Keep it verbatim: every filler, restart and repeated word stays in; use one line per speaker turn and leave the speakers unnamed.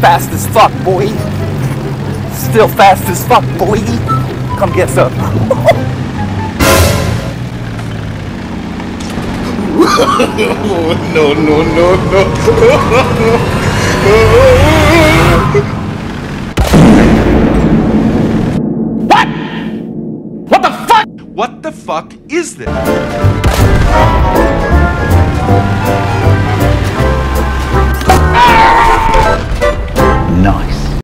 fast as fuck, boy. Still fast as fuck, boy. Come get some.
No, no, no, no.
What? What the fuck?
What the fuck is this?